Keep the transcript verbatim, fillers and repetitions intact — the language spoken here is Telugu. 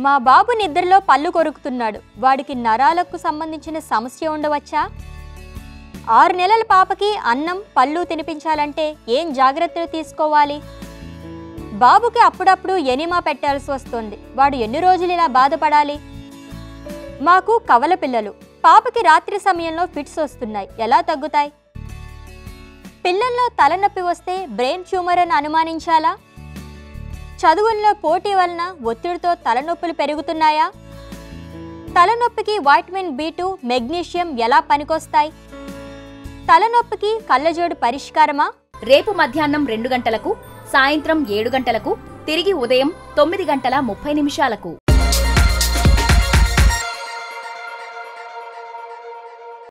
మా బాబు నిద్రలో పళ్ళు కొరుకుతున్నాడు. వాడికి నరాలకు సంబంధించిన సమస్య ఉండవచ్చా? ఆరు నెలల పాపకి అన్నం పళ్ళు తినిపించాలంటే ఏం జాగ్రత్తలు తీసుకోవాలి? బాబుకి అప్పుడప్పుడు ఎనిమా పెట్టాల్సి వస్తుంది. వాడు ఎన్ని రోజులు ఇలా బాధపడాలి? మాకు కవల పిల్లలు. పాపకి రాత్రి సమయంలో ఫిట్స్ వస్తున్నాయి. ఎలా తగ్గుతాయి? పిల్లల్లో తలనొప్పి వస్తే బ్రెయిన్ ట్యూమర్ అని అనుమానించాలా? చదువుల్లో పోటీ వలన ఒత్తిడితో తలనొప్పులు పెరుగుతున్నాయా? తలనొప్పికి వైటమిన్ బి టూ, మెగ్నీషియం ఎలా పనికొస్తాయి? తలనొప్పికి కళ్ళజోడు పరిష్కారమా? రేపు మధ్యాహ్నం రెండు గంటలకు, సాయంత్రం ఏడు గంటలకు, తిరిగి ఉదయం తొమ్మిది గంటల ముప్పై నిమిషాలకు.